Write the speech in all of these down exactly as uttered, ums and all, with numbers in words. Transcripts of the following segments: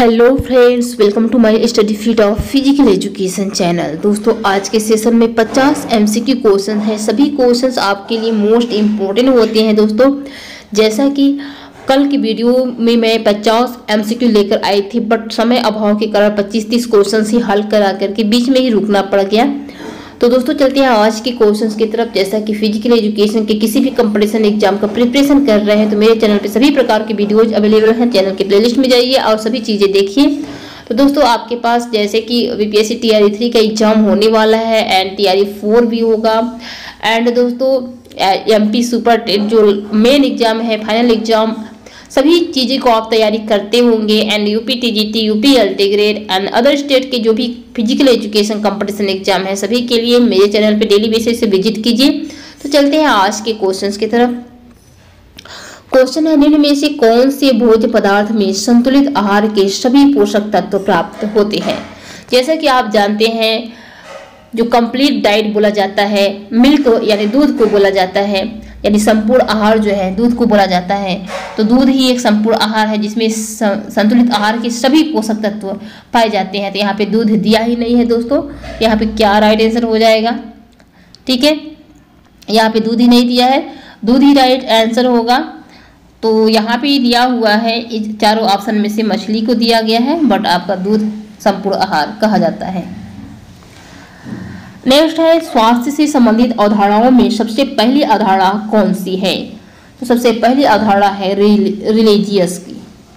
Hello friends, welcome to my study feed of physical education channel. दोस्तों, आज के session में पचास एमसीक्यू क्वेश्चन है। सभी क्वेश्चंस आपके लिए मोस्ट इम्पोर्टेंट होते हैं। दोस्तों, जैसा कि कल की वीडियो में मैं पचास एमसीक्यू लेकर आई थी, बट समय अभाव के कारण पच्चीस तीस क्वेश्चन ही हल करा करके बीच में ही रुकना पड़ गया। तो दोस्तों, चलते हैं आज के क्वेश्चंस की तरफ। जैसा कि फिजिकल एजुकेशन के किसी भी कंपटीशन एग्जाम का प्रिपरेशन कर रहे हैं तो मेरे चैनल पे सभी प्रकार की वीडियोज अवेलेबल हैं। चैनल के प्लेलिस्ट में जाइए और सभी चीज़ें देखिए। तो दोस्तों, आपके पास जैसे कि बीपीएससी टीआरई थ्री का एग्जाम होने वाला है एंड टीआरई फोर भी होगा। एंड दोस्तों, एमपी सुपर टेट जो मेन एग्जाम है, फाइनल एग्जाम, सभी चीज़ें को आप तैयारी करते होंगे। And UP TGT, UP LT grade and other state के जो भी फिजिकल एजुकेशन कंपटीशन एग्जाम है, सभी के लिए मेरे चैनल पे डेली बेसिस से विजिट कीजिए। तो चलते हैं आज के क्वेश्चंस की तरफ। क्वेश्चन है, निम्न में से कौन से भोज्य पदार्थ में संतुलित आहार के सभी पोषक तत्व प्राप्त होते हैं? जैसा कि आप जानते हैं, जो कंप्लीट डाइट बोला जाता है, मिल्क यानी दूध को बोला जाता है, यानी संपूर्ण आहार जो है दूध को बोला जाता है। तो दूध ही एक संपूर्ण आहार है जिसमें संतुलित आहार के सभी पोषक तत्व पाए जाते हैं। तो यहाँ पे दूध दिया ही नहीं है दोस्तों। यहाँ पे क्या राइट आंसर हो जाएगा? ठीक है, यहाँ पे दूध ही नहीं दिया है, दूध ही राइट आंसर होगा। तो यहाँ पे दिया हुआ है, इस चारों ऑप्शन में से मछली को दिया गया है, बट आपका दूध संपूर्ण आहार कहा जाता है। नेक्स्ट है, स्वास्थ्य से संबंधित अवधारणाओं में सबसे पहली अवधारणा कौन सी है? तो सबसे पहली अवधारणा है रिलीजियस की।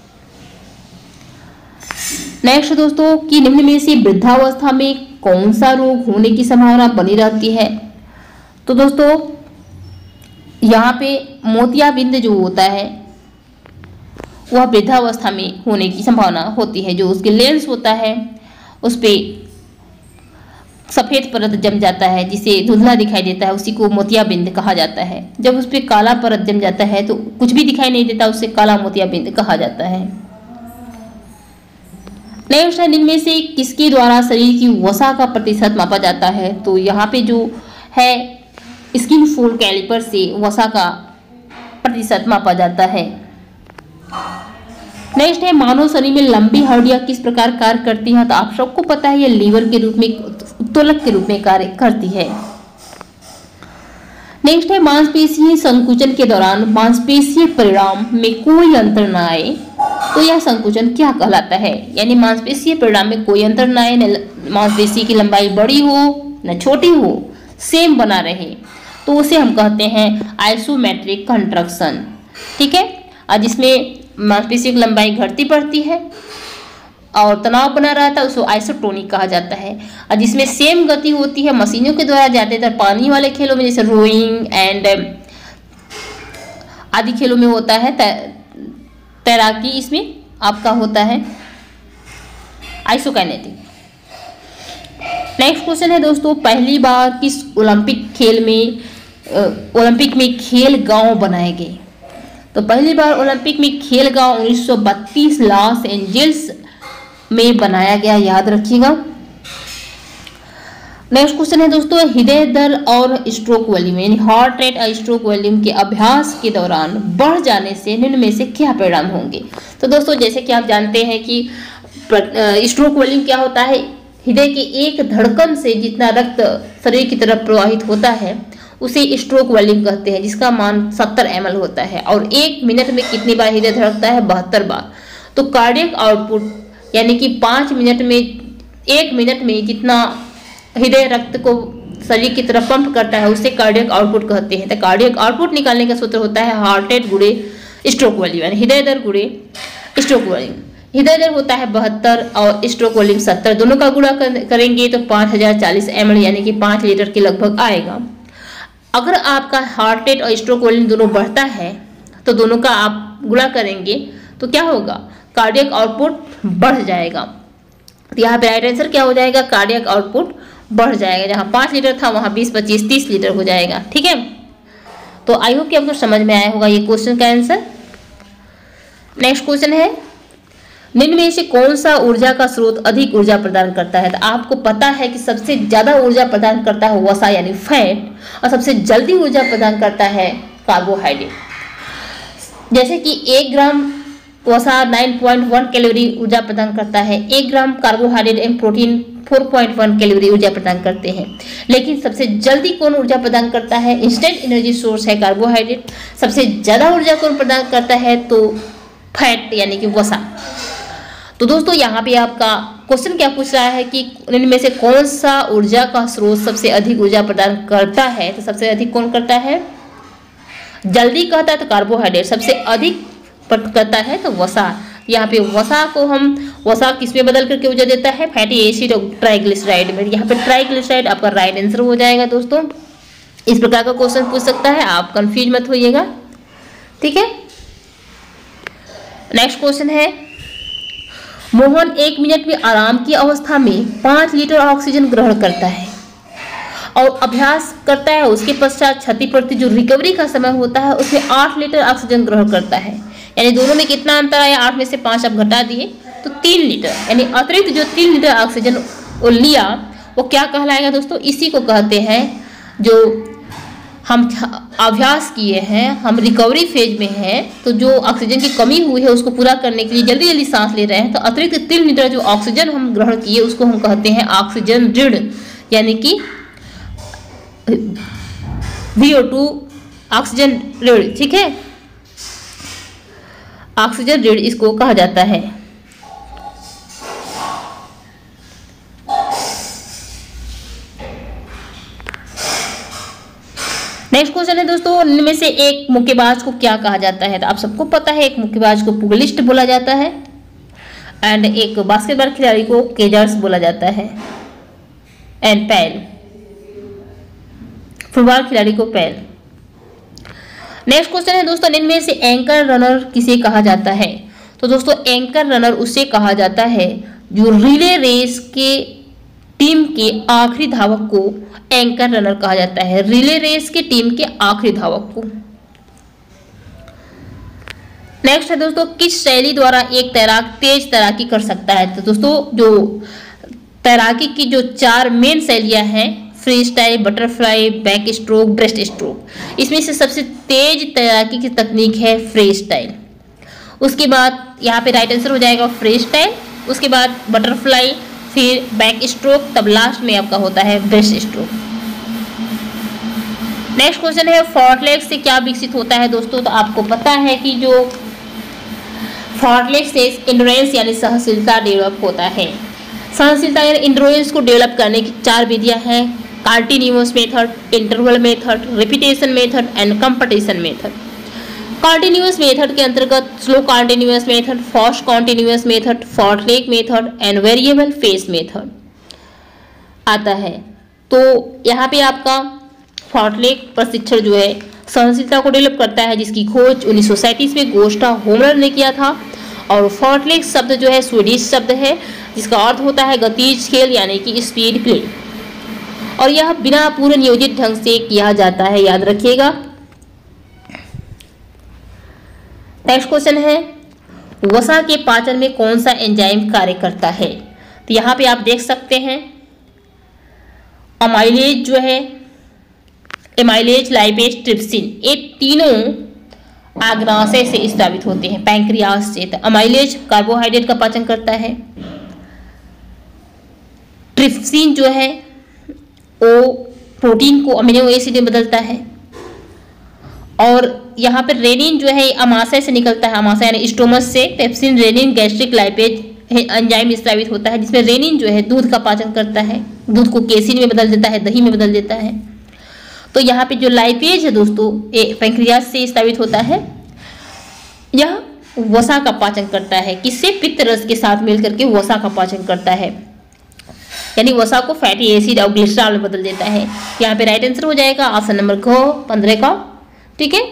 नेक्स्ट दोस्तों, कि निम्न में से वृद्धावस्था में कौन सा रोग होने की संभावना बनी रहती है? तो दोस्तों, यहाँ पे मोतियाबिंद जो होता है वह वृद्धावस्था में होने की संभावना होती है। जो उसके लेंस होता है उस पे सफेद परत जम जाता है, जिसे धुंधला दिखाई देता है, उसी को मोतियाबिंद कहा जाता है। जब उस पे काला परत जम जाता है तो कुछ भी दिखाई नहीं देता, उससे काला मोतियाबिंद कहा जाता है। नेक्स्ट है, इनमें से किसके द्वारा शरीर की वसा का प्रतिशत मापा जाता है? तो यहाँ पे जो है स्किन फोल्ड कैलिपर से वसा का प्रतिशत मापा जाता है। नेक्स्ट है, मानव शरीर में लंबी हड्डियां किस प्रकार कार्य करती हैं? तो आप सबको पता है, ये लीवर के रूप में, उत्तोलक के रूप में कार्य करती है। नेक्स्ट है, मांसपेशीय संकुचन के दौरान मांसपेशीय परिणाम में कोई अंतर न आए तो यह संकुचन क्या कहलाता है? यानी मांसपेशीय परिणाम में कोई अंतर न आए, न मांसपेशी की लंबाई बड़ी हो न छोटी हो, सेम बना रहे, तो उसे हम कहते हैं आइसोमेट्रिक कंट्रक्शन। ठीक है, और जिसमें मांसपेशी की लंबाई घटती बढ़ती है और तनाव बना रहता है, उसको आइसोटोनिक कहा जाता है। और जिसमें सेम गति होती है मशीनों के द्वारा, ज्यादातर पानी वाले खेलों में जैसे रोइंग एंड आदि खेलों में होता है, तैराकी, इसमें आपका होता है आइसोकाइनेटिक। नेक्स्ट क्वेश्चन है दोस्तों, पहली बार किस ओलंपिक खेल में ओलंपिक में खेल गांव बनाए गए? तो पहली बार ओलंपिक में खेल गांव उन्नीस सौ बत्तीस लॉस एंजल्स में बनाया गया, याद रखिएगा। नेक्स्ट क्वेश्चन है दोस्तों, हृदय दर और स्ट्रोक वॉल्यूम यानी हार्ट रेट और स्ट्रोक वॉल्यूम के अभ्यास के दौरान बढ़ जाने से निम्न में से क्या परिणाम होंगे? तो दोस्तों, जैसे कि आप जानते हैं कि स्ट्रोक वॉल्यूम क्या होता है, हृदय के एक धड़कन से जितना रक्त शरीर की तरफ प्रवाहित होता है उसे स्ट्रोक वॉल्यूम कहते हैं, जिसका मान सत्तर एम एल होता है। और एक मिनट में कितनी बार हृदय धड़कता है? बहत्तर बार। तो कार्डियक आउटपुट यानी कि पाँच मिनट में, एक मिनट में जितना हृदय रक्त को शरीर की तरफ पंप करता है उसे कार्डियक आउटपुट कहते हैं। तो कार्डियक आउटपुट निकालने का सूत्र होता है हार्ट रेट गुणे स्ट्रोक वॉल्यूम, यानी हृदय दर गुणे स्ट्रोक वॉल्यूम। हृदय दर होता है बहत्तर और स्ट्रोक वॉल्यूम सत्तर, दोनों का गुणा करेंगे तो पाँच हजार चालीस एम एल यानी कि पाँच लीटर के लगभग आएगा। अगर आपका हार्ट रेट और स्ट्रोक वॉल्यूम दोनों बढ़ता है तो दोनों का आप गुणा करेंगे तो क्या होगा? कार्डियक आउटपुट बढ़ जाएगा। तो यहाँ पे राइट आंसर क्या हो जाएगा? कार्डियक आउटपुट बढ़ जाएगा। जहाँ पाँच लीटर था वहाँ बीस पच्चीस तीस लीटर हो जाएगा। ठीक है, तो आई होप कि आपको समझ में आया होगा ये क्वेश्चन का आंसर। नेक्स्ट क्वेश्चन है, निम्न में से कौन सा ऊर्जा का स्रोत अधिक ऊर्जा प्रदान करता है? तो आपको पता है कि सबसे ज्यादा ऊर्जा प्रदान करता है वसा यानी फैट, और सबसे जल्दी ऊर्जा प्रदान करता है कार्बोहाइड्रेट। जैसे कि एक ग्राम वसा नाइन पॉइंट वन कैलोरी ऊर्जा प्रदान करता है। एक ग्राम carbohydrate and protein four point one calorie ऊर्जा प्रदान करते हैं। लेकिन सबसे जल्दी कौन ऊर्जा प्रदान करता है? इंस्टेंट एनर्जी सोर्स है कार्बोहाइड्रेट। सबसे ज्यादा ऊर्जा कौन प्रदान करता है? तो फैट यानी कि वसा। तो दोस्तों यहाँ पे आपका क्वेश्चन क्या पूछ रहा है कि इनमें से कौन सा ऊर्जा का स्रोत सबसे अधिक ऊर्जा प्रदान करता है? तो सबसे अधिक कौन करता है? जल्दी कहता है तो कार्बोहाइड्रेट, सबसे अधिक करता है तो वसा। यहाँ पे वसा को हम वसा किस में बदल करके ऊर्जा देता है? फैटी एसिड और ट्राइग्लिसराइड में। यहाँ पे ट्राइग्लिसराइड आपका राइट आंसर हो जाएगा दोस्तों। इस प्रकार का क्वेश्चन पूछ सकता है, आप कंफ्यूज मत होइएगा, ठीक है। नेक्स्ट क्वेश्चन है, मोहन एक मिनट में आराम की अवस्था में पाँच लीटर ऑक्सीजन ग्रहण करता है और अभ्यास करता है। उसके पश्चात क्षतिपूर्ति जो रिकवरी का समय होता है उसमें आठ लीटर ऑक्सीजन ग्रहण करता है। यानी दोनों में कितना अंतर आया? आठ में से पाँच आप घटा दिए तो तीन लीटर, यानी अतिरिक्त जो तीन लीटर ऑक्सीजन वो लिया वो क्या कहलाएगा दोस्तों? इसी को कहते हैं जो हम अभ्यास किए हैं, हम रिकवरी फेज में हैं, तो जो ऑक्सीजन की कमी हुई है उसको पूरा करने के लिए जल्दी जल्दी सांस ले रहे हैं, तो अतिरिक्त तीन लीटर जो ऑक्सीजन हम ग्रहण किए उसको हम कहते हैं ऑक्सीजन ऋण, यानी कि वी ओ टू ऑक्सीजन ऋण, ठीक है। ऑक्सीजन ऋण इसको कहा जाता है। नेक्स्ट क्वेश्चन है दोस्तों, इनमें से एक मुक्केबाज को क्या कहा जाता है? तो आप सबको पता है एक मुक्केबाज को पुगलिस्ट बोला जाता है एंड एक बास्केटबॉल खिलाड़ी को केजर्स बोला जाता है एंड पैल, फुटबॉल खिलाड़ी को पैल। नेक्स्ट क्वेश्चन है दोस्तों, इनमें से एंकर रनर किसे कहा जाता है? तो दोस्तों एंकर रनर उसे कहा जाता है जो रिले रेस के टीम के आखिरी धावक को एंकर रनर कहा जाता है। रिले रेस के टीम के आखिरी धावक को। नेक्स्ट है दोस्तों, किस शैली द्वारा एक तैराक तेज तैराकी कर सकता है? तो दोस्तों जो तैराकी की जो चार मेन शैलियां हैं, freestyle, butterfly, backstroke, breaststroke, इसमें से सबसे तेज तैराकी की तकनीक है फ्री स्टाइल। उसके बाद यहाँ पे राइट आंसर हो जाएगा फ्री स्टाइल, उसके बाद बटरफ्लाई, फिर बैक स्ट्रोक, तब लास्ट में आपका होता है ब्रेस्ट स्ट्रोक। नेक्स्ट क्वेश्चन है, फॉर्टलेग से क्या विकसित होता है दोस्तों? तो आपको पता है कि जो फॉर्टलेग से एंड्योरेंस यानी सहनशीलता डेवलप होता है। सहनशीलता यानी एंड्योरेंस को डेवलप करने की चार विधियां हैं, continuous method, interval method, repetition method and competition method. Continuous method के अंतर्गत slow continuous method, fast continuous method, fartlek method and variable pace method आता है। तो यहाँ पे आपका फॉर्टलेग प्रशिक्षण जो है सहनशीलता को डेवलप करता है, जिसकी खोज उन्नीस सौ सैंतीस में गोस्टा होमलर ने किया था। और फॉर्टलेग शब्द जो है स्वीडिश शब्द है जिसका अर्थ होता है गतिज खेल यानी कि स्पीड प्ले, और यह बिना पूर्ण नियोजित ढंग से किया जाता है, याद रखिएगा। नेक्स्ट क्वेश्चन है, वसा के पाचन में कौन सा एंजाइम कार्य करता है? तो यहाँ पे आप देख सकते हैं अमाइलेज जो है, एमाइलेज, लाइपेज, ट्रिप्सिन, ये तीनों आग्नाशय से स्रावित होते हैं, पैंक्रियास से। तो अमाइलेज कार्बोहाइड्रेट का पाचन करता है, ट्रिप्सिन जो है वो प्रोटीन को अमीनो एसिड में बदलता है, और यहाँ पर रेनिन जो है अमाशय से निकलता है, अमाशय यानी स्टोमस से। Pepsin, rennin, gastric lipase enzyme स्रावित होता है, जिसमें रेनिन जो है दूध का पाचन करता है, दूध को केसिन में बदल देता है, दही में बदल देता है। तो यहाँ पे जो लाइपेज है दोस्तों ये पैंक्रियास से स्रावित होता है, यह वसा का पाचन करता है। किससे? पित्त रस के साथ मिलकर के वसा का पाचन करता है, यानी वसा को फैटी एसिड और ग्लिसरॉल में बदल देता है। यहाँ पे राइट आंसर हो जाएगा ऑप्शन नंबर घ पंद्रह का, ठीक है।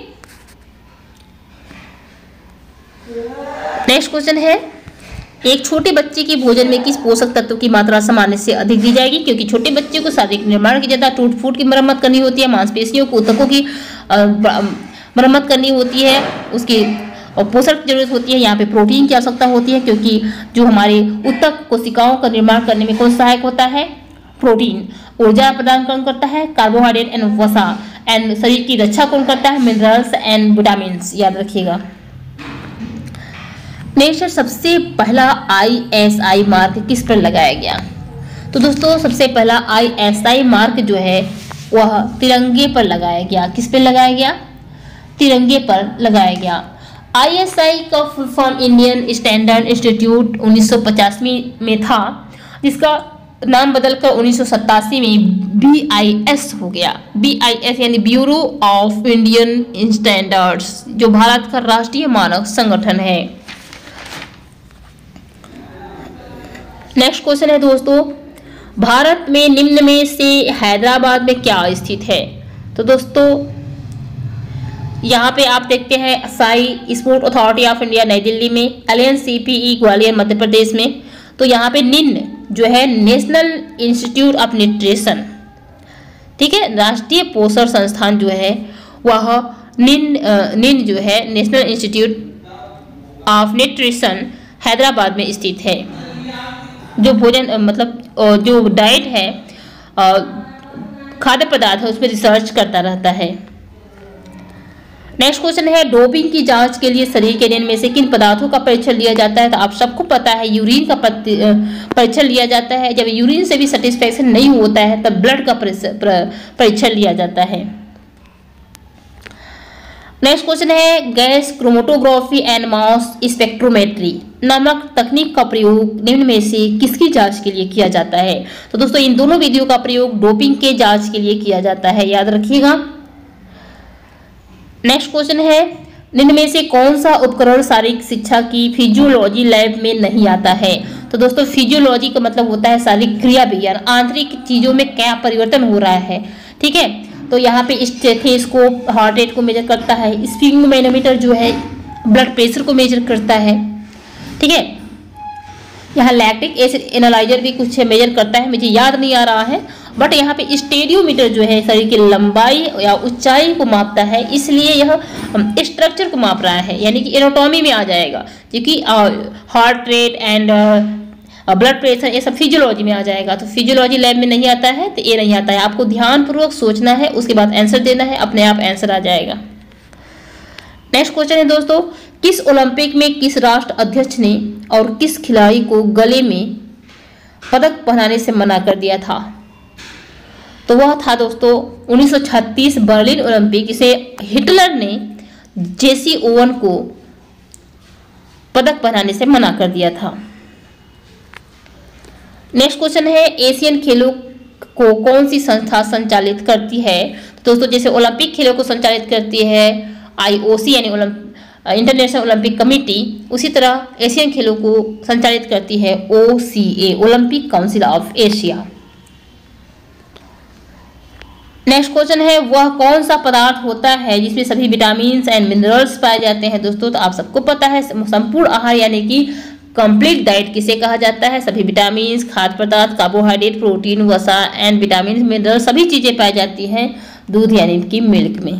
नेक्स्ट क्वेश्चन है, एक छोटे बच्चे के भोजन में किस पोषक तत्व की मात्रा सामान्य से अधिक दी जाएगी? क्योंकि छोटे बच्चे को शारीरिक निर्माण की ज्यादा टूट फूट की मरम्मत करनी होती है, मांसपेशियों को ऊतकों की मरम्मत करनी होती है, उसकी और पोषण की जरूरत होती है। यहाँ पे प्रोटीन की आवश्यकता होती है, क्योंकि जो हमारे ऊतक कोशिकाओं का निर्माण करने में कौन सहायक होता है? प्रोटीन। ऊर्जा प्रदान कौन करता है? कार्बोहाइड्रेट एंड वसा। एंड शरीर की रक्षा कौन करता है? मिनरल्स एंड विटामिन, याद रखिएगा। नेक्स्ट, सबसे पहला आई एस आई मार्क किस पर लगाया गया? तो दोस्तों सबसे पहला आई एस आई मार्क जो है वह तिरंगे पर लगाया गया। किस पर लगाया गया? तिरंगे पर लगाया गया। आई एस आई का full form Indian Standard Institute उन्नीस सौ पचासी में था, जिसका नाम बदलकर उन्नीस सौ सत्तासी में बी आई एस हो गया। बी आई एस यानी ब्यूरो ऑफ इंडियन स्टैंडर्ड्स, जो भारत का राष्ट्रीय मानक संगठन है। नेक्स्ट क्वेश्चन है दोस्तों, भारत में निम्न में से हैदराबाद में क्या स्थित है? तो दोस्तों यहाँ पे आप देखते हैं SAI sport authority of India Nai Delhi में, L N C P E Gwalior Madhya Pradesh में। तो यहाँ पे निम्न जो है नेशनल इंस्टीट्यूट ऑफ न्यूट्रिशन, ठीक है, राष्ट्रीय पोषण संस्थान जो है वह निम्न निम्न जो है national institute of nutrition Hyderabad में स्थित है। जो भोजन मतलब जो डाइट है, खाद्य पदार्थ है, उस पर रिसर्च करता रहता है। नेक्स्ट क्वेश्चन है, डोपिंग की जांच के लिए शरीर के में से किन पदार्थों का परीक्षण लिया जाता है? तो आप सबको पता है यूरिन का परीक्षण लिया जाता है। जब यूरिन से भी सेटिस्फैक्शन नहीं होता है तब ब्लड का परीक्षण लिया जाता है। नेक्स्ट क्वेश्चन है, gas chromatography and mass spectrometry नामक तकनीक का प्रयोग निम्न में से किसकी जांच के लिए किया जाता है? तो दोस्तों इन दोनों विधियों का प्रयोग डोपिंग के जांच के लिए किया जाता है, याद रखिएगा। नेक्स्ट क्वेश्चन है, निम्न में से कौन सा उपकरण शारीरिक शिक्षा की फिजियोलॉजी लैब में नहीं आता है? तो दोस्तों फिजियोलॉजी का मतलब होता है शारीरिक क्रिया विज्ञान, आंतरिक चीजों में क्या परिवर्तन हो रहा है, ठीक है। तो यहाँ पे स्टेथोस्कोप हार्ट रेट को मेजर करता है, स्फिग्मोमेनोमीटर जो है ब्लड प्रेशर को मेजर करता है, ठीक है। यहाँ लैक्टिक एसिड एनालाइजर भी कुछ मेजर करता है, मुझे याद नहीं आ रहा है, बट यहाँ पे स्टेडियोमीटर जो है शरीर की लंबाई या ऊंचाई को मापता है, इसलिए यह स्ट्रक्चर को माप रहा है, यानी कि एनाटॉमी में आ जाएगा, क्योंकि heart rate and blood pressure ये सब फिजियोलॉजी में आ जाएगा। तो फिजियोलॉजी लैब में नहीं आता है तो ये नहीं आता है, आपको ध्यानपूर्वक सोचना है, उसके बाद आंसर देना है, अपने आप आंसर आ जाएगा। नेक्स्ट क्वेश्चन है दोस्तों, किस ओलंपिक में किस राष्ट्र अध्यक्ष ने और किस खिलाड़ी को गले में पदक पहनाने से मना कर दिया था? तो वह था दोस्तों उन्नीस सौ छत्तीस बर्लिन ओलंपिक, इसे हिटलर ने जेसी ओवन को पदक पहनाने से मना कर दिया था। नेक्स्ट क्वेश्चन है, एशियन खेलों को कौन सी संस्था संचालित करती है? तो दोस्तों जैसे ओलंपिक खेलों को संचालित करती है आई ओ सी यानी इंटरनेशनल ओलंपिक कमेटी, उसी तरह एशियन खेलों को संचालित करती है O C A Olympic council of Asia. Next question है, वह कौन सा पदार्थ होता है जिसमें सभी विटामिन एंड मिनरल्स पाए जाते हैं? दोस्तों तो आप सबको पता है संपूर्ण आहार यानी कि कंप्लीट डाइट किसे कहा जाता है? सभी विटामिन, खाद्य पदार्थ, कार्बोहाइड्रेट, प्रोटीन, वसा एंड विटामिन मिनरल सभी चीजें पाई जाती हैं दूध यानी कि मिल्क में।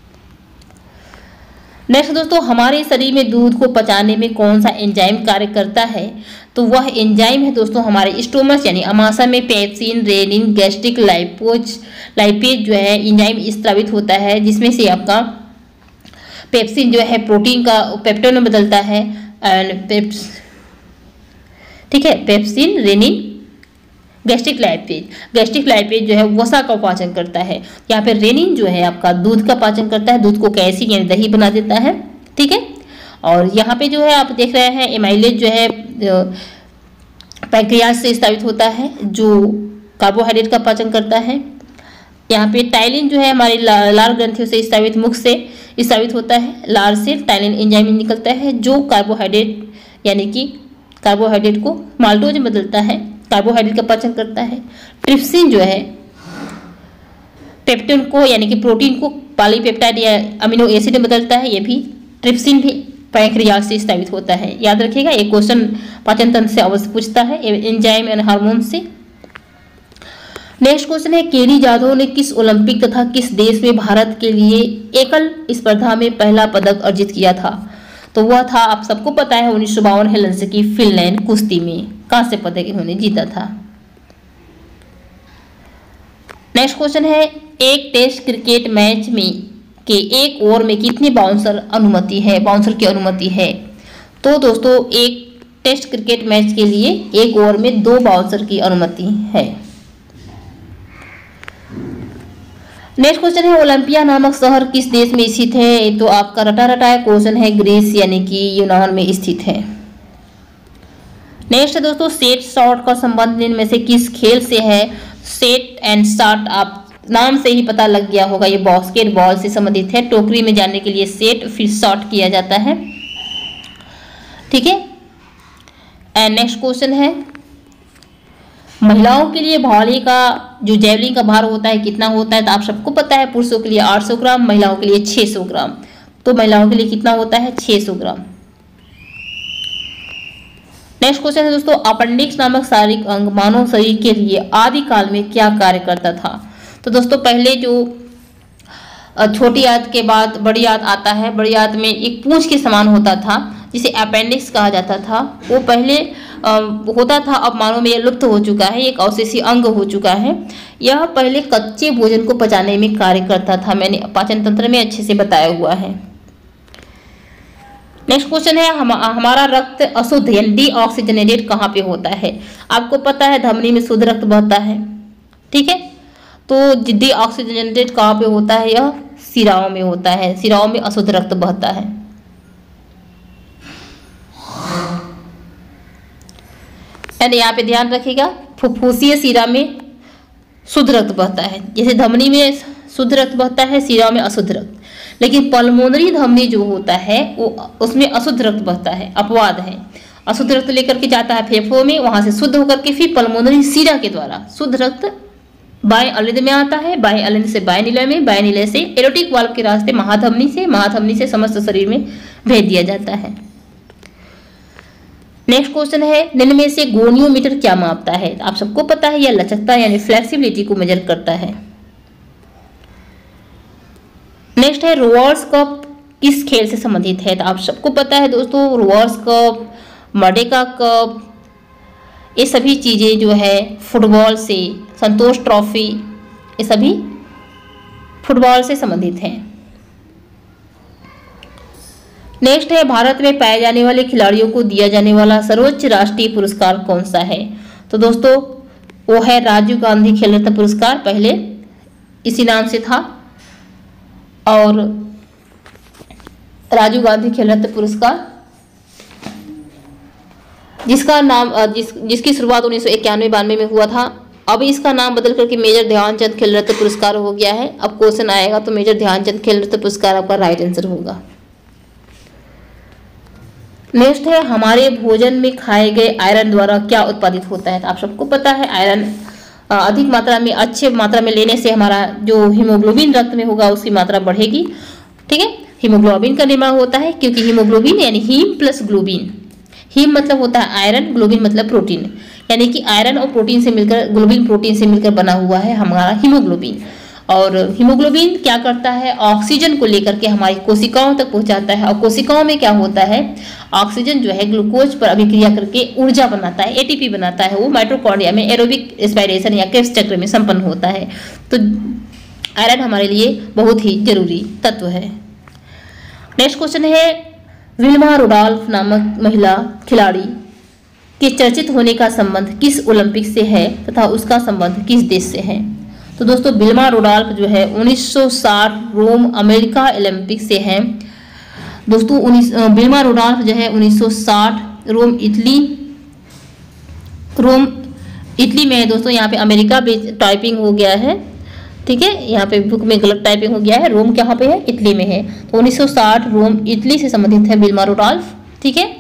नेक्स्ट दोस्तों, हमारे शरीर में दूध को पचाने में कौन सा एंजाइम कार्य करता है? तो वह एंजाइम है दोस्तों हमारे स्टोमस यानी अमाशय में pepsin, rennin, gastric lipase lipase जो है एंजाइम स्त्रावित होता है, जिसमें से आपका पेप्सिन जो है प्रोटीन का पेप्टोन में बदलता है एंड पेप्स ठीक है, pepsin, rennin, gastric lipase gastric lipase जो है वसा का पाचन करता है। यहाँ पे रेनिन जो है आपका दूध का पाचन करता है, दूध को कैसिड यानी दही बना देता है, ठीक है। और यहाँ पे जो है आप देख रहे हैं एमाइलेज जो है पैंक्रियाज से स्रावित होता है जो कार्बोहाइड्रेट का पाचन करता है। यहाँ पे टाइलिन जो है हमारी ला, लार ग्रंथियों से स्रावित मुख से स्रावित होता है, लार से टाइलिन एंजाइम निकलता है जो कार्बोहाइड्रेट यानी कि कार्बोहाइड्रेट को माल्टोज में बदलता है, कार्बोहाइड्रेट का पाचन करता है। ट्रिप्सिन जो है पेप्टोन को यानी कि प्रोटीन को पॉलीपेप्टाइड या अमीनो एसिड में बदलता है, ये भी ट्रिप्सिन भी पैंक्रियाज से स्रावित होता है। याद रखिएगा एक क्वेश्चन पाचन तंत्र से अवश्य पूछता है, एंजाइम एंड हार्मोन से। नेक्स्ट क्वेश्चन है, केरी जाधव ने किस ओलंपिक तथा किस देश में भारत के लिए एकल स्पर्धा में पहला पदक अर्जित किया था? तो वह था आप सबको पता है उन्नीस सौ बावन हेलसिंकी फिनलैंड कुश्ती में कांस्य पदक इन्होंने जीता था। नेक्स्ट क्वेश्चन है, एक टेस्ट क्रिकेट मैच में के एक ओवर में कितने बाउंसर अनुमति है बाउंसर की अनुमति है? तो दोस्तों एक टेस्ट क्रिकेट मैच के लिए एक ओवर में दो बाउंसर की अनुमति है। नेक्स्ट क्वेश्चन है ओलंपिया नामक शहर किस देश में स्थित है? तो आपका रटा रटाया क्वेश्चन है, ग्रीस यानी कि यूनान में स्थित है। नेक्स्ट है दोस्तों सेट शॉट का संबंध इनमें से किस खेल से है? सेट एंड शॉट आप नाम से ही पता लग गया होगा, ये बास्केटबॉल से संबंधित है। टोकरी में जाने के लिए सेट फिर शॉट किया जाता है, ठीक है। एंड नेक्स्ट क्वेश्चन है महिलाओं के लिए भौली का जो जेवलिन का भार होता है कितना होता है? तो आप सबको पता है पुरुषों के लिए आठ सौ ग्राम, महिलाओं के लिए छह सौ ग्राम। तो महिलाओं के लिए कितना होता है? छह सौ ग्राम। नेक्स्ट क्वेश्चन है दोस्तों अपेंडिक्स नामक शारीरिक अंग मानव शरीर के लिए आदिकाल में क्या कार्य करता था? तो दोस्तों पहले जो छोटी आंत के बाद बड़ी आंत आता है, बड़ी आंत में एक पूंछ के समान होता था जिसे अपेंडिक्स कहा जाता था। वो पहले आ, होता था, अब मानव में यह लुप्त हो चुका है, एक अवशेषी अंग हो चुका है। यह पहले कच्चे भोजन को पचाने में कार्य करता था, मैंने पाचन तंत्र में अच्छे से बताया हुआ है। नेक्स्ट क्वेश्चन है हम, हमारा रक्त अशुद्ध यानी डीऑक्सीजनेटेड कहाँ पे होता है? आपको पता है धमनी में शुद्ध रक्त बहता है, ठीक है। तो डीऑक्सीजनेटेड कहाँ पे होता है? यह सिराओं में होता है, सिराओं में अशुद्ध रक्त बहता है। एंड यहाँ पे ध्यान रखिएगा फुफ्फुसीय शिरा में शुद्ध रक्त बहता है, जैसे धमनी में शुद्ध रक्त बहता है, शिरा में अशुद्ध रक्त। लेकिन पल्मोनरी धमनी जो होता है वो उसमें अशुद्ध रक्त बहता है, अपवाद है। अशुद्ध रक्त लेकर के जाता है फेफड़ों में, वहां से शुद्ध होकर के फिर पल्मोनरी शिरा के द्वारा शुद्ध रक्त बाएं अलिंद में आता है, बाएं अलिंद से बाएं निलय में, बाएं निलय से एरोटिक वाल्व के रास्ते महाधमनी से, महाधमनी से समस्त शरीर में भेज दिया जाता है। नेक्स्ट क्वेश्चन है निम्न में से गोनियोमीटर क्या मापता है? आप सबको पता है यह लचकता यानी फ्लेक्सिबिलिटी को मेजर करता है। नेक्स्ट है रोवर्स कप किस खेल से संबंधित है? तो आप सबको पता है दोस्तों रोवर्स कप, मर्डेका कप, ये सभी चीजें जो है फुटबॉल से, संतोष ट्रॉफी, ये सभी फुटबॉल से संबंधित हैं। नेक्स्ट है भारत में पाए जाने वाले खिलाड़ियों को दिया जाने वाला सर्वोच्च राष्ट्रीय पुरस्कार कौन सा है? तो दोस्तों वो है राजीव गांधी खेल रत्न पुरस्कार, पहले इसी नाम से था। और राजीव गांधी खेल रत्न पुरस्कार जिसका नाम जिस जिसकी शुरुआत उन्नीस सौ इक्यानवे बानवे में हुआ था, अब इसका नाम बदल करके मेजर ध्यानचंद खेल रत्न पुरस्कार हो गया है। अब क्वेश्चन आएगा तो मेजर ध्यानचंद खेल रत्न पुरस्कार आपका राइट आंसर होगा। नेक्स्ट है हमारे भोजन में खाए गए आयरन द्वारा क्या उत्पादित होता है? तो आप सबको पता है आयरन अधिक मात्रा में, अच्छे मात्रा में लेने से हमारा जो हीमोग्लोबिन रक्त में होगा उसकी मात्रा बढ़ेगी, ठीक है। हीमोग्लोबिन का निर्माण होता है क्योंकि हीमोग्लोबिन यानी हीम प्लस ग्लोबिन, हीम मतलब होता है आयरन, ग्लोबिन मतलब प्रोटीन, यानी कि आयरन और प्रोटीन से मिलकर, ग्लोबिन प्रोटीन से मिलकर बना हुआ है हमारा हीमोग्लोबिन। और हीमोग्लोबिन क्या करता है? ऑक्सीजन को लेकर के हमारी कोशिकाओं तक पहुंचाता है, और कोशिकाओं में क्या होता है? ऑक्सीजन जो है ग्लूकोज पर अभिक्रिया करके ऊर्जा बनाता है, एटीपी बनाता है, वो माइटोकॉन्ड्रिया में एरोबिक रेस्पिरेशन या क्रेब्स चक्र में संपन्न होता है। तो आयरन हमारे लिए बहुत ही जरूरी तत्व है। नेक्स्ट क्वेश्चन है विल्मा रुडॉल्फ नामक महिला खिलाड़ी के चर्चित होने का संबंध किस ओलंपिक से है तथा उसका संबंध किस देश से है? तो दोस्तों विल्मा रुडॉल्फ जो है उन्नीस सौ साठ रोम अमेरिका ओलंपिक से है। दोस्तों उन्नीस विल्मा रुडॉल्फ जो है उन्नीस सौ साठ रोम इटली रोम इटली में है दोस्तों। यहाँ पे अमेरिका भी टाइपिंग हो गया है, ठीक है, यहाँ पे बुक में गलत टाइपिंग हो गया है। रोम कहाँ पे है? इटली में है। तो उन्नीस सौ साठ रोम इटली से संबंधित है विल्मा रुडॉल्फ, ठीक है।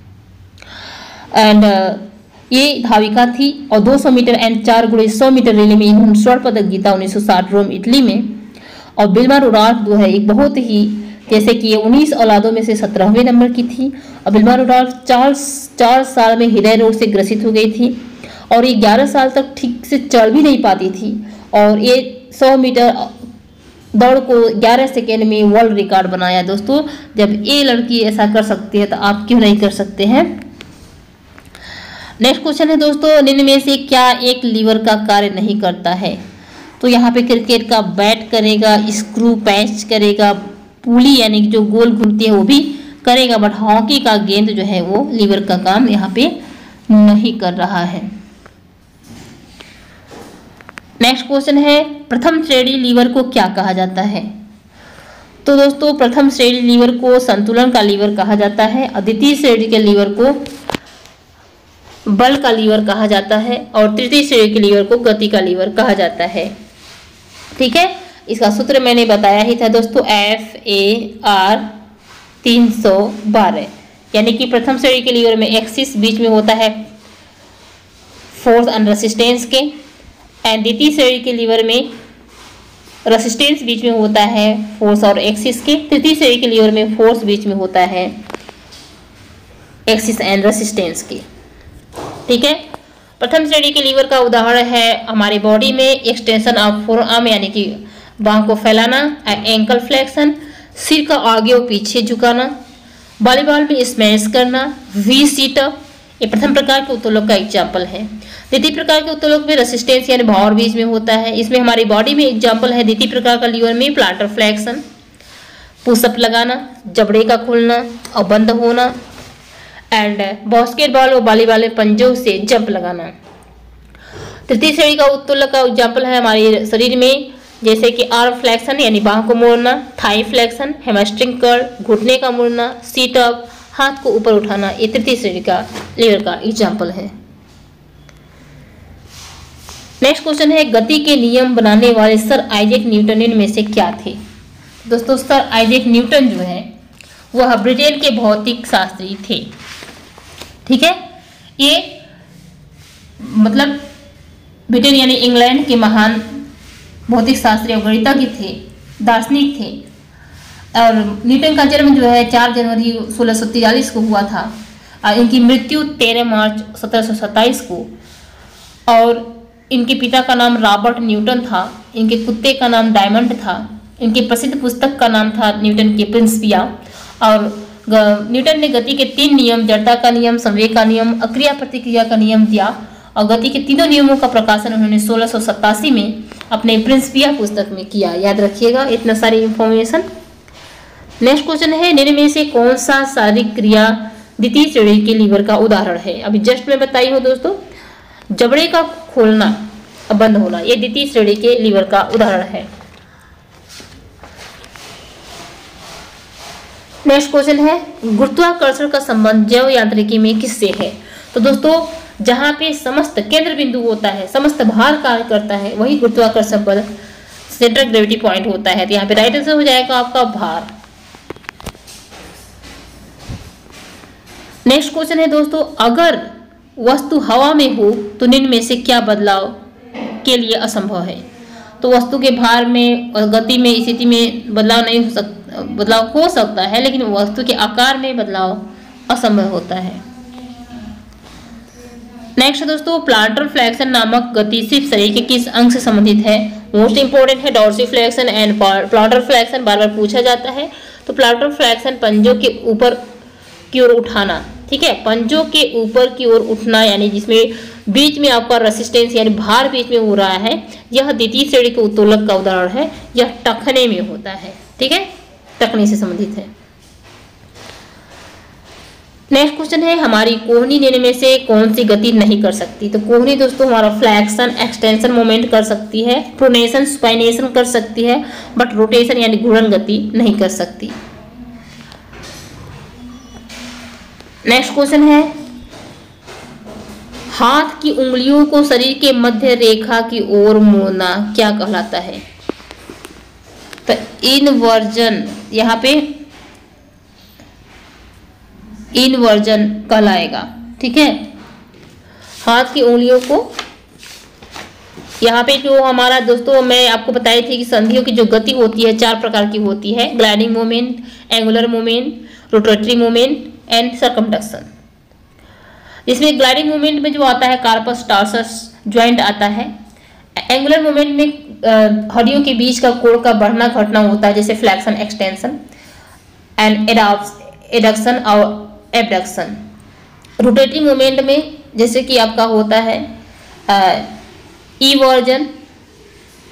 एंड ये धाविका थी और दो सौ मीटर एंड चार गुणे सौ मीटर रिले में इन्होंने स्वर्ण पदक जीता उन्नीस सौ साठ रोम इटली में। और विल्मा रुडॉल्फ जो है एक बहुत ही, जैसे कि ये उन्नीस औलादों में से सत्रहवें नंबर की थी। और विल्मा रुडॉल्फ चार चार साल में हृदय रोग से ग्रसित हो गई थी और ये ग्यारह साल तक ठीक से चल भी नहीं पाती थी। और ये सौ मीटर दौड़ को ग्यारह सेकेंड में वर्ल्ड रिकॉर्ड बनाया दोस्तों। जब ये लड़की ऐसा कर सकती है तो आप क्यों नहीं कर सकते हैं? नेक्स्ट क्वेश्चन है दोस्तों निम्न में से क्या एक लीवर का कार्य नहीं करता है? तो यहाँ पे क्रिकेट का बैट करेगा, स्क्रू पैच करेगा, पुली यानी जो गोल घूमती है वो भी करेगा, बट हॉकी का गेंद जो है वो लीवर का काम यहाँ पे नहीं कर रहा है। नेक्स्ट क्वेश्चन है, प्रथम श्रेणी लीवर को क्या कहा जाता है? तो दोस्तों प्रथम श्रेणी लीवर को संतुलन का लीवर कहा जाता है, और द्वितीय श्रेणी के लीवर को बल का लीवर कहा जाता है, और तृतीय श्रेणी के लीवर को गति का लीवर कहा जाता है। ठीक है, इसका सूत्र मैंने बताया ही था दोस्तों, एफ ए आर तीन सौ बारह, यानी कि प्रथम श्रेणी के लीवर में एक्सिस बीच में होता है फोर्स एंड रेसिस्टेंस के, एंड द्वितीय श्रेणी के लीवर में रेसिस्टेंस बीच में होता है फोर्स और एक्सिस के, तृतीय श्रेणी के लीवर में फोर्स बीच में होता है एक्सिस एंड रेसिस्टेंस के। ठीक है, प्रथम श्रेणी के लीवर का उदाहरण है हमारी बॉडी में एक्सटेंशन ऑफ फोर आर्म, यानी कि बांह को फैलाना, एंकल फ्लेक्शन, सिर का आगे और पीछे झुकाना, वॉलीबॉल में स्मैश करना, वी सीटअप, ये प्रथम प्रकार के उत्तोलक का एग्जाम्पल है। द्वितीय प्रकार के उत्तोलक में रेसिस्टेंस यानी भार बीच में होता है, इसमें हमारी बॉडी में एग्जाम्पल है द्वितीय प्रकार का लीवर में प्लांटर फ्लेक्शन, पुशअप लगाना, जबड़े का खुलना और बंद होना, एंड बास्केटबॉल और वॉलीबॉल में पंजों से जंप लगाना। तृतीय श्रेणी का उत्तोलक का एग्जाम्पल है हमारे शरीर में, जैसे कि आर्म फ्लेक्शन यानी बाह को मोड़ना, थाई फ्लेक्शन, हैमस्ट्रिंग कर्ल, घुटने का मुड़ना, सीट अप, हाथ को ऊपर उठाना, ये तृतीय श्रेणी का लीवर का एग्जाम्पल है। नेक्स्ट क्वेश्चन है, गति के नियम बनाने वाले सर आइजैक न्यूटन इनमें से क्या थे? दोस्तों सर आइजैक न्यूटन जो है वह ब्रिटेन के भौतिक शास्त्री थे। ठीक है, ये मतलब ब्रिटेन यानी इंग्लैंड के महान भौतिक शास्त्री और गणितज्ञ थे, दार्शनिक थे। और न्यूटन का जन्म जो है चार जनवरी सोलह सौ तिरालीस को हुआ था, और इनकी मृत्यु तेरह मार्च सत्रह सौ सत्ताईस को। और इनके पिता का नाम रॉबर्ट न्यूटन था, इनके कुत्ते का नाम डायमंड था, इनकी प्रसिद्ध पुस्तक का नाम था न्यूटन के प्रिंसिपिया। और न्यूटन ने गति के तीन नियम, जड़ता का नियम, संवेग का नियम, अक्रिया प्रतिक्रिया का नियम दिया, और गति के तीनों नियमों का प्रकाशन उन्होंने सोलह सौ सत्तासी में अपने प्रिंसिपिया पुस्तक में किया। याद रखिएगा इतना सारी इंफॉर्मेशन। नेक्स्ट क्वेश्चन है, निम्न में से कौन सा शारीरिक क्रिया द्वितीय श्रेणी के लीवर का उदाहरण है? अभी जस्ट मैं बताई हूँ दोस्तों, जबड़े का खोलना और बंद होना, ये द्वितीय श्रेणी के लीवर का उदाहरण है। नेक्स्ट क्वेश्चन है, गुरुत्वाकर्षण का संबंध जैव यांत्रिकी में किससे है? तो दोस्तों जहां पे समस्त केंद्र बिंदु होता है, समस्त भार कार्य करता है, वही गुरुत्वाकर्षण बल सेंट्रल ग्रेविटी पॉइंट होता है। तो यहाँ पे राइट आंसर हो जाएगा आपका भार। नेक्स्ट क्वेश्चन है दोस्तों, अगर वस्तु हवा में हो तो निम्न में से क्या बदलाव के लिए असंभव है? तो वस्तु के भार में और गति में स्थिति में बदलाव नहीं हो सकता, बदलाव हो सकता है, लेकिन वस्तु के आकार में बदलाव असंभव होता है। नेक्स्ट दोस्तों, प्लांटर फ्लेक्शन नामक गति सिर्फ शरीर के किस अंग से संबंधित है? मोस्ट इंपोर्टेंट है डॉर्सिफ्लेक्शन एंड प्लांटर फ्लेक्शन, बार बार पूछा जाता है। तो प्लांटर फ्लेक्शन पंजों के ऊपर की ओर उठाना, ठीक है, पंजों के ऊपर की ओर उठना, यानी जिसमें बीच में आपका रेसिस्टेंस यानी भार बीच में हो रहा है, यह द्वितीय श्रेणी के उत्तोलक का उदाहरण है। यह टखने में होता है, ठीक है, टखने से संबंधित है। नेक्स्ट क्वेश्चन है, हमारी कोहनी निम्न में से कौन सी गति नहीं कर सकती? तो कोहनी दोस्तों हमारा फ्लैक्शन एक्सटेंशन मोमेंट कर सकती है, प्रोनेशन सुपाइनेशन कर सकती है, बट रोटेशन यानी घूर्णन गति नहीं कर सकती। नेक्स्ट क्वेश्चन है, हाथ की उंगलियों को शरीर के मध्य रेखा की ओर मोड़ना क्या कहलाता है? तो इनवर्जन, यहाँ पे इनवर्जन कहलाएगा, ठीक है। हाथ की उंगलियों को, यहाँ पे जो हमारा दोस्तों मैं आपको बताई थी कि संधियों की जो गति होती है चार प्रकार की होती है, gliding movement, angular movement, rotatory movement and circumduction. इसमें ग्लाइडिंग मूवमेंट में जो आता है कार्पस टार्सस ज्वाइंट आता है। एंगुलर मूवमेंट में हड्डियों के बीच का कोण का बढ़ना घटना होता है, जैसे फ्लैक्शन एक्सटेंशन एंड एडक्शन और एबडक्शन। रोटेटरी मूवमेंट में जैसे कि आपका होता है इवर्जन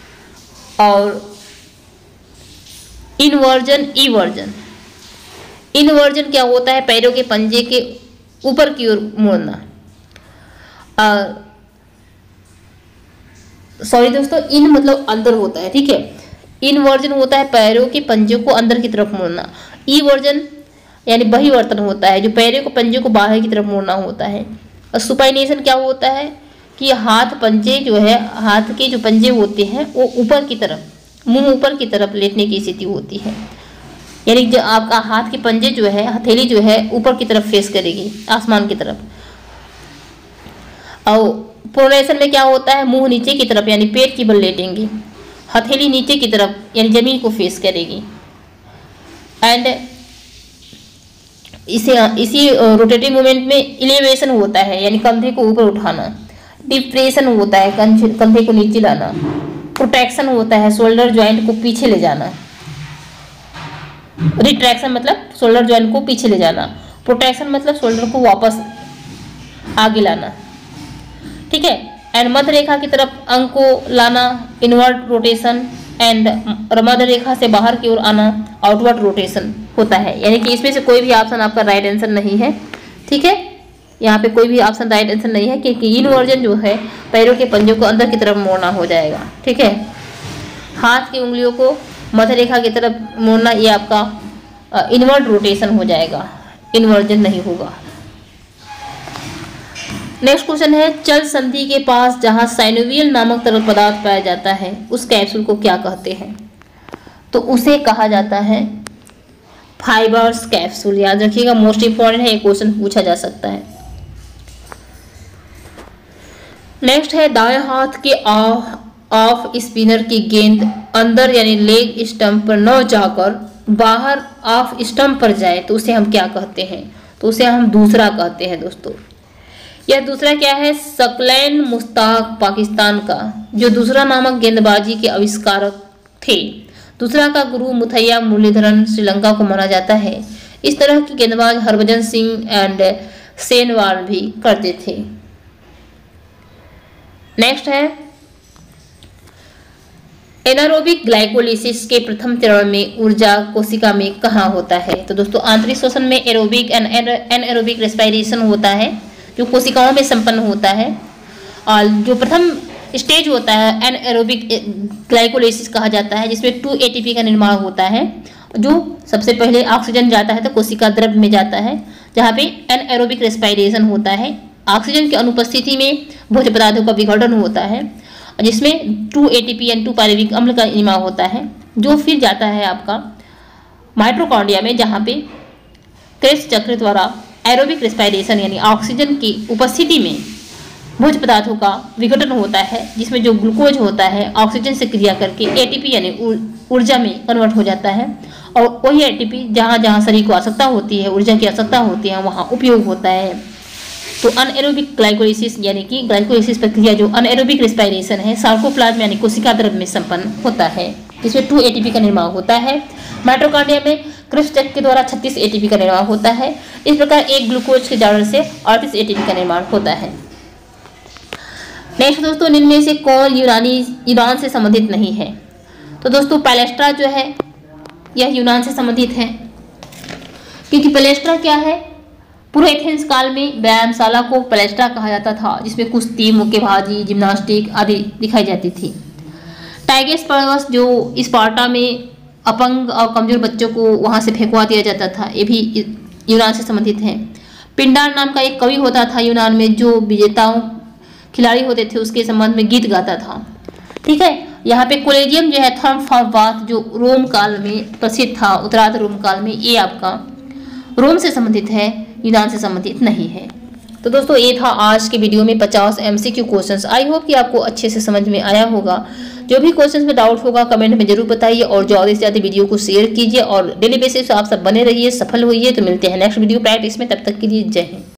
और इनवर्जन, इवर्जन। इनवर्जन क्या होता है, पैरों के पंजे के ऊपर की ओर मुड़ना। सॉरी दोस्तों, इन मतलब अंदर होता है, ठीक है। इनवर्जन होता है पैरों के पंजे को अंदर की तरफ मोड़ना। ई वर्जन यानी बहिर्वर्तन होता है, जो पैरों को पंजे को बाहर की तरफ मोड़ना होता है। और सुपाइनेशन क्या होता है कि हाथ पंजे जो है, हाथ के जो पंजे होते हैं वो ऊपर की तरफ, मुंह ऊपर की तरफ लेटने की स्थिति होती है। यानी जो आपका हाथ के पंजे जो है, हथेली जो है ऊपर की तरफ फेस करेगी, आसमान की तरफ। और प्रोनेशन में क्या होता है, मुंह नीचे की तरफ यानी पेट की बल लेटेंगे, हथेली नीचे की तरफ यानी जमीन को फेस करेगी। एंड इसे इसी रोटेटिंग मूवमेंट में इलेवेशन होता है यानी कंधे को ऊपर उठाना, डिप्रेशन होता है कंधे को नीचे लाना, प्रोटेक्शन होता है शोल्डर जॉइंट को पीछे ले जाना, रिट्रैक्शन मतलब शोल्डर जॉइंट को पीछे ले जाना, प्रोटेक्शन मतलब शोल्डर को वापस आगे लाना, ठीक है। एंड मध्य रेखा की तरफ अंग को लाना, इनवर्ट रोटेशन। एंड मध्य रेखा से बाहर की ओर आना, आउटवर्ड रोटेशन होता है। यानी कि इसमें से कोई भी ऑप्शन आपका राइट आंसर नहीं है, ठीक है। यहाँ पे कोई भी ऑप्शन राइट आंसर नहीं है, क्योंकि इनवर्जन जो है पैरों के पंजों को अंदर की तरफ मोड़ना हो जाएगा, ठीक है। हाथ की उंगलियों को मध्य रेखा की तरफ मोड़ना, ये आपका इनवर्ट रोटेशन हो जाएगा, इनवर्जन नहीं होगा। नेक्स्ट क्वेश्चन है, चल संधि के पास जहां साइनोवियल नामक तरल पदार्थ पाया जाता है उस कैप्सूल को क्या कहते हैं? तो उसे कहा जाता है फाइबर्स कैप्सूल। याद रखिएगा, मोस्ट इंपॉर्टेंट है, ये क्वेश्चन पूछा जा सकता है। नेक्स्ट है, दाएं हाथ के ऑफ स्पिनर की गेंद अंदर यानी लेग स्टंप पर न जाकर बाहर ऑफ स्टंप पर जाए तो उसे हम क्या कहते हैं? तो उसे हम दूसरा कहते हैं दोस्तों। यह दूसरा क्या है? सकलैन मुश्ताक पाकिस्तान का जो दूसरा नामक गेंदबाजी के आविष्कारक थे। दूसरा का गुरु मुथैया मुरलीधरन श्रीलंका को माना जाता है। इस तरह की गेंदबाज हरभजन सिंह एंड सेनवाल भी करते थे। नेक्स्ट है, एनारोबिक ग्लाइकोलिसिस के प्रथम चरण में ऊर्जा कोशिका में कहाँ होता है? तो दोस्तों आंतरिक श्वसन में एरोबिक एंड एनएरोबिक रेस्पिरेशन होता है जो कोशिकाओं में संपन्न होता है। और जो प्रथम स्टेज होता है एनएरोबिक ग्लाइकोलिसिस कहा जाता है, जिसमें टू एटीपी का निर्माण होता है। जो सबसे पहले ऑक्सीजन जाता है तो कोशिका द्रव्य में जाता है, जहाँ पे एनएरोबिक रेस्पिरेशन होता है। ऑक्सीजन की अनुपस्थिति में भोज्य पदार्थों का विघटन होता है, जिसमें two ATP and two pyruvic अम्ल का निर्माण होता है, जो फिर जाता है आपका माइटोकॉन्ड्रिया में, जहाँ पे क्रेब्स चक्र द्वारा एरोबिक रेस्पिरेशन यानी ऑक्सीजन की उपस्थिति में भोज्य पदार्थों का विघटन होता है, जिसमें जो ग्लूकोज होता है ऑक्सीजन से क्रिया करके एटीपी यानी ऊर्जा में कन्वर्ट हो जाता है। और वही एटीपी जहाँ जहाँ शरीर को आवश्यकता होती है, ऊर्जा की आवश्यकता होती है, वहाँ उपयोग होता है। तो अनएरोबिक ग्लाइकोलिसिस यानी कि ग्लाइकोलिसिस प्रक्रिया जो अनएरोबिक रेस्पिरेशन है, सार्कोप्लाज्म यानी कोशिका द्रव्य में संपन्न होता है, जिसमें टू एटीपी का निर्माण होता है। माइटोकॉन्ड्रिया में क्रेब्स चक्र के द्वारा छत्तीस एटीपी का निर्माण होता है। इस प्रकार एक ग्लूकोज के जारण से अड़तीस एटीपी का निर्माण होता है। नेक्स्ट दोस्तों, निम्न में से कौन यूनानी यूनान से संबंधित नहीं है? तो दोस्तों पैलेस्ट्रा जो है यह यूनान से संबंधित है, क्योंकि पैलेस्ट्रा क्या है, पूर्व एथेंस काल में व्यायामशाला को पैलेस्ट्रा कहा जाता था, जिसमें कुश्ती, मुक्केबाजी, जिम्नास्टिक आदि दिखाई जाती थी। टाइगेस पर्वत जो स्पार्टा में अपंग और कमजोर बच्चों को वहां से फेंकवा दिया जाता था, ये भी यूनान से संबंधित है। पिंडार नाम का एक कवि होता था यूनान में, जो विजेताओं खिलाड़ी होते थे उसके संबंध में गीत गाता था, ठीक है। यहाँ पे कोलेजियम जो है थर्म फॉर बाथ जो रोम काल में प्रसिद्ध था, उत्तरार्ध रोम काल में, ये आपका रोम से संबंधित है, यूनान से संबंधित नहीं है। तो दोस्तों ये था आज के वीडियो में पचास एमसीक्यू क्वेश्चंस। आई होप कि आपको अच्छे से समझ में आया होगा। जो भी क्वेश्चंस में डाउट होगा कमेंट में जरूर बताइए, और ज़्यादा से ज़्यादा वीडियो को शेयर कीजिए, और डेली बेसिस आप सब बने रहिए, सफल होइए। तो मिलते हैं नेक्स्ट वीडियो प्रैक्टिस में, तब तक के लिए जय हिंद।